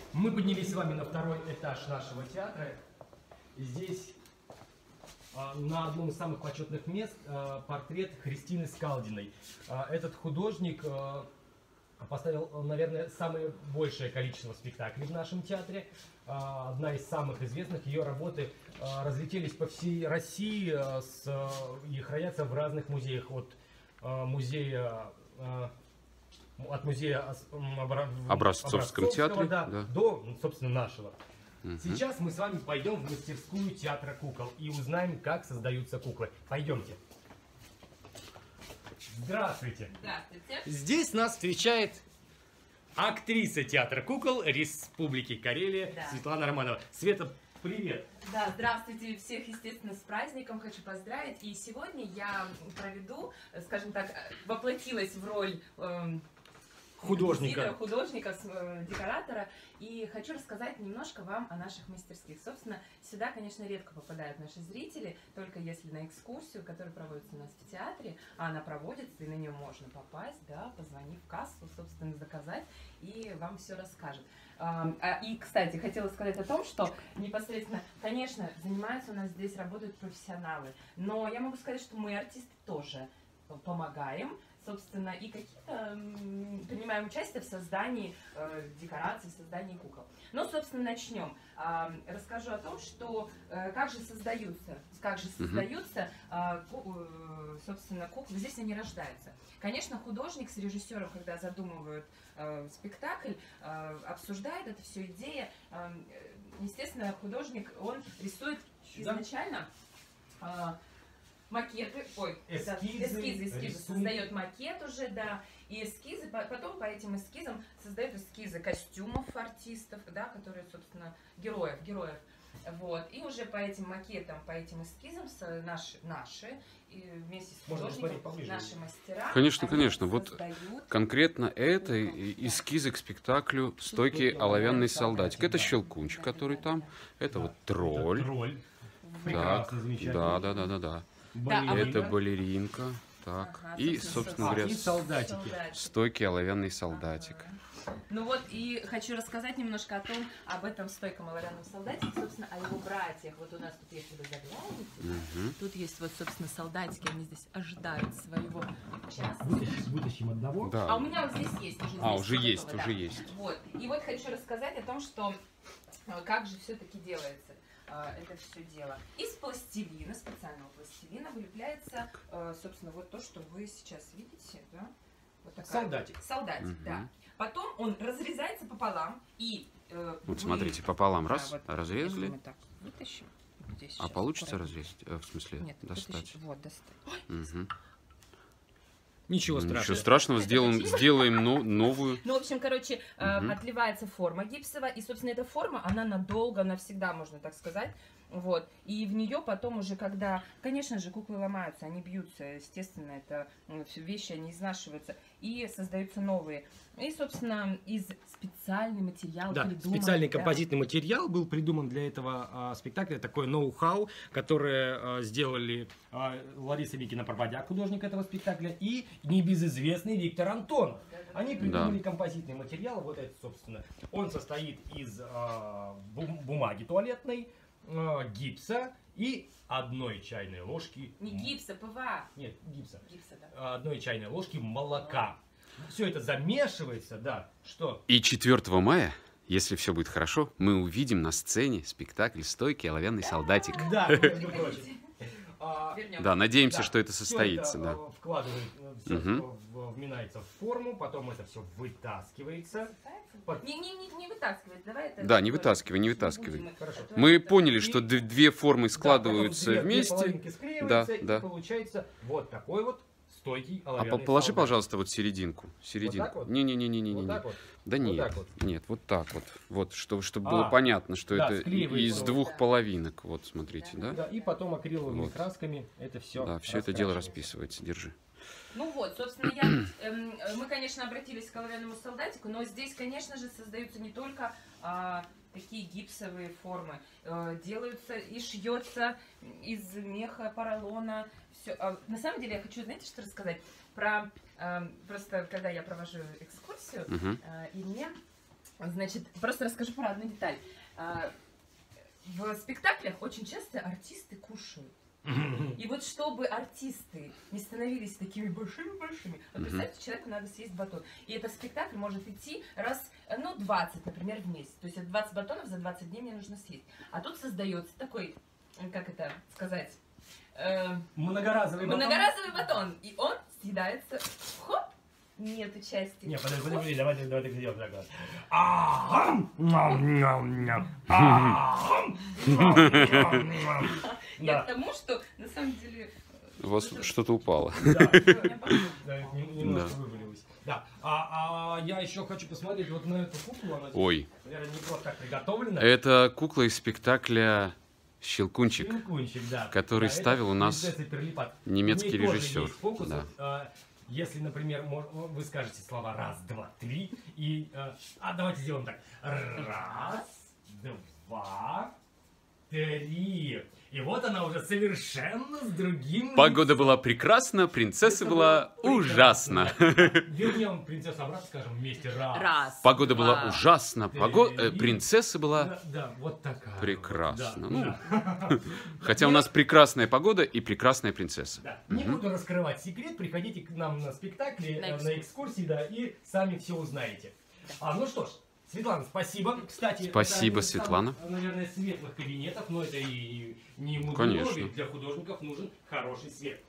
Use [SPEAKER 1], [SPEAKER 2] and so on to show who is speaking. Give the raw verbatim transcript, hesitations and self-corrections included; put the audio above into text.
[SPEAKER 1] Мы поднялись с вами на второй этаж нашего театра. Здесь на одном из самых почетных мест портрет Христины Скалдиной. Этот художник поставил, наверное, самое большее количество спектаклей в нашем театре. Одна из самых известных. Ее работы разлетелись по всей России и хранятся в разных музеях. От музея, от музея
[SPEAKER 2] Образцовском театре,
[SPEAKER 1] да,
[SPEAKER 2] да.
[SPEAKER 1] до, собственно, нашего.
[SPEAKER 2] Угу.
[SPEAKER 1] Сейчас мы с вами пойдем в мастерскую театра кукол и узнаем, как создаются куклы. Пойдемте. Здравствуйте.
[SPEAKER 3] Здравствуйте.
[SPEAKER 1] Здесь нас встречает актриса театра кукол Республики Карелия, да, Светлана Романова. Света, привет.
[SPEAKER 3] Да, здравствуйте всех, естественно, с праздником. Хочу поздравить. И сегодня я проведу, скажем так, воплотилась в роль э,
[SPEAKER 1] художника,
[SPEAKER 3] художника, э, декоратора. И хочу рассказать немножко вам о наших мастерских. Собственно, сюда, конечно, редко попадают наши зрители, только если на экскурсию, которая проводится у нас в театре, а она проводится, и на нее можно попасть, да, позвонив в кассу, собственно, заказать, и вам все расскажет. И, кстати, хотела сказать о том, что непосредственно, конечно, занимаются у нас здесь, работают профессионалы, но я могу сказать, что мы, артисты, тоже помогаем, собственно, и какие-то принимаем участие в создании э, декораций, в создании кукол. Но, собственно, начнем. Э, расскажу о том, что э, как же создаются, как же создаются, э, э, собственно, куклы. Здесь они рождаются. Конечно, художник с режиссером, когда задумывают э, спектакль, э, обсуждает это все, идея. Э, естественно, художник, он рисует изначально э, макеты, ой,
[SPEAKER 1] эскизы,
[SPEAKER 3] да, эскизы, эскизы,
[SPEAKER 1] рисунки.
[SPEAKER 3] Создает макет уже, да, и эскизы, потом по этим эскизам создает эскизы костюмов артистов, да, которые, собственно, героев, героев, вот, и уже по этим макетам, по этим эскизам наши, наши и вместе с художником, наши мастера.
[SPEAKER 2] Конечно, конечно, вот конкретно это эскизы к спектаклю «Стойкий оловянный солдатик». Это Щелкунчик, который там, это вот тролль.
[SPEAKER 1] Это тролль.
[SPEAKER 2] Так, да, да, да, да, да.
[SPEAKER 3] Да,
[SPEAKER 2] это балеринка, так, ага, и, собственно говоря,
[SPEAKER 1] и солдатики.
[SPEAKER 2] стойкий оловянный солдатик.
[SPEAKER 3] Ага. Ну вот, и хочу рассказать немножко о том, об этом стойком оловянном солдатике, собственно, о его братьях. Вот у нас тут, если вы заглянете, угу. Тут есть вот, собственно, солдатики, они здесь ожидают своего часа.
[SPEAKER 1] Вытащим одного.
[SPEAKER 2] Да.
[SPEAKER 3] А у меня вот здесь есть уже.
[SPEAKER 2] А,
[SPEAKER 3] здесь
[SPEAKER 2] уже
[SPEAKER 3] готово,
[SPEAKER 2] есть,
[SPEAKER 3] да.
[SPEAKER 2] уже есть.
[SPEAKER 3] Вот, и вот хочу рассказать о том, что как же все-таки делается это все дело. Из пластилина, специального пластилина, вылепляется, собственно, вот то, что вы сейчас видите, да? Вот такая,
[SPEAKER 1] солдатик.
[SPEAKER 3] Солдатик, угу. Да. Потом он разрезается пополам и... Э,
[SPEAKER 2] вот
[SPEAKER 3] вы...
[SPEAKER 2] смотрите, пополам раз,
[SPEAKER 3] да, вот,
[SPEAKER 2] разрезали.
[SPEAKER 3] мы так вытащим. Здесь
[SPEAKER 2] а получится разрезать? В смысле,
[SPEAKER 3] Нет,
[SPEAKER 2] достать?
[SPEAKER 3] Вытащить. Вот, достать.
[SPEAKER 2] Угу.
[SPEAKER 1] Ничего страшного.
[SPEAKER 2] Ничего страшного, сделаем, сделаем но, новую.
[SPEAKER 3] Ну, в общем, короче, э, угу. отливается форма гипсовая, и, собственно, эта форма, она надолго, навсегда, можно так сказать. Вот. И в нее потом уже, когда, конечно же, куклы ломаются, они бьются, естественно, это вещи, они изнашиваются, и создаются новые. И, собственно, из специальный материал
[SPEAKER 1] да,
[SPEAKER 3] придуман.
[SPEAKER 1] Специальный
[SPEAKER 3] да.
[SPEAKER 1] композитный материал был придуман для этого а, спектакля, такое ноу-хау, которое а, сделали а, Лариса Викина-Пропадяк, художник этого спектакля, и небезызвестный Виктор Антонов. Они придумали да. композитный материал, вот это, собственно, он состоит из а, бум бумаги туалетной, гипса и одной чайной ложки...
[SPEAKER 3] Не гипса, ПВА.
[SPEAKER 1] Нет, гипса.
[SPEAKER 3] Гипса, да.
[SPEAKER 1] Одной чайной ложки молока. Все это замешивается, да, что...
[SPEAKER 2] И четвёртого мая, если все будет хорошо, мы увидим на сцене спектакль «Стойкий оловянный солдатик».
[SPEAKER 1] Да, между прочим.
[SPEAKER 2] Да, надеемся, что это состоится. Да.
[SPEAKER 1] Вкладывает, все вминается в форму, потом это все вытаскивается.
[SPEAKER 3] Не, не, не, не вытаскивай, давай это...
[SPEAKER 2] Да, не вытаскивай, не вытаскивай. Мы поняли, что две формы складываются
[SPEAKER 1] да,
[SPEAKER 2] вместе.
[SPEAKER 1] Да,
[SPEAKER 2] и
[SPEAKER 1] да. Получается вот такой вот стойкий оловянный
[SPEAKER 2] А положи,
[SPEAKER 1] солдат.
[SPEAKER 2] Пожалуйста, вот серединку. Серединку.
[SPEAKER 1] Вот
[SPEAKER 2] Не-не-не-не-не.
[SPEAKER 1] Вот
[SPEAKER 2] не.
[SPEAKER 1] вот?
[SPEAKER 2] Да
[SPEAKER 1] вот
[SPEAKER 2] нет,
[SPEAKER 1] вот.
[SPEAKER 2] нет, вот так вот. Вот, чтобы, чтобы
[SPEAKER 1] а,
[SPEAKER 2] было понятно, что
[SPEAKER 1] да,
[SPEAKER 2] это из двух
[SPEAKER 3] да.
[SPEAKER 2] половинок. Вот, смотрите, да?
[SPEAKER 1] Да, и потом акриловыми
[SPEAKER 2] вот.
[SPEAKER 1] красками это все.
[SPEAKER 2] Да, все это дело расписывается. Держи.
[SPEAKER 3] Ну вот, собственно, я, э, мы, конечно, обратились к оловянному солдатику, но здесь, конечно же, создаются не только а, такие гипсовые формы, э, делаются и шьется из меха, поролона. Все. А, на самом деле, я хочу, знаете, что рассказать? Про, э, просто, когда я провожу экскурсию,
[SPEAKER 2] Uh-huh.
[SPEAKER 3] э, и мне Значит, просто расскажу про одну деталь. А, В спектаклях очень часто артисты кушают. И вот чтобы артисты не становились такими большими-большими, вот представьте, человеку надо съесть батон. И этот спектакль может идти раз, ну, двадцать, например, в месяц. То есть это двадцать батонов за двадцать дней мне нужно съесть. А тут создается такой, как это сказать, э,
[SPEAKER 1] Многоразовый батон.
[SPEAKER 3] многоразовый батон. И он съедается, хоп, нету части.
[SPEAKER 1] Не, подожди, подожди, давайте, давайте сделаем так.
[SPEAKER 3] Я к тому, что на самом деле...
[SPEAKER 2] У вас что-то упало.
[SPEAKER 1] Да, немножко вывалилось. Да, а я еще хочу посмотреть вот на эту куклу.
[SPEAKER 2] Ой.
[SPEAKER 1] Наверное, не просто так приготовлена.
[SPEAKER 2] Это кукла из спектакля «Щелкунчик»,
[SPEAKER 1] Щелкунчик, да.
[SPEAKER 2] который
[SPEAKER 1] Да,
[SPEAKER 2] ставил
[SPEAKER 1] это
[SPEAKER 2] у нас
[SPEAKER 1] принцесса Перлипат.
[SPEAKER 2] немецкий
[SPEAKER 1] В ней тоже
[SPEAKER 2] режиссер.
[SPEAKER 1] есть фокус.
[SPEAKER 2] Да.
[SPEAKER 1] Вот, а, если, например, мож- вы скажете слова раз, два, три, и... А, а давайте сделаем так. Раз, два, три. И вот она уже совершенно с другим...
[SPEAKER 2] Погода была прекрасна, принцесса
[SPEAKER 1] Это
[SPEAKER 2] была
[SPEAKER 1] было
[SPEAKER 2] ужасна.
[SPEAKER 1] прекрасно. Вернем принцессу обратно, скажем вместе. Раз.
[SPEAKER 3] Раз.
[SPEAKER 2] Погода
[SPEAKER 3] два.
[SPEAKER 2] была ужасна, пого- э,
[SPEAKER 1] Три.
[SPEAKER 2] принцесса была
[SPEAKER 1] Да, да, вот такая.
[SPEAKER 2] прекрасна.
[SPEAKER 1] вот,
[SPEAKER 2] Ну,
[SPEAKER 1] да.
[SPEAKER 2] хотя у нас прекрасная погода и прекрасная принцесса.
[SPEAKER 1] Да. Не буду раскрывать секрет, приходите к нам на спектакли,
[SPEAKER 3] На
[SPEAKER 1] э, на экскурсии, да, и сами все узнаете. А, ну что ж, Светлана, спасибо. Кстати,
[SPEAKER 2] Спасибо,
[SPEAKER 1] это один из
[SPEAKER 2] Светлана.
[SPEAKER 1] самых, наверное, светлых кабинетов, но это и не мудрено,
[SPEAKER 2] Конечно.
[SPEAKER 1] ведь для художников нужен хороший свет.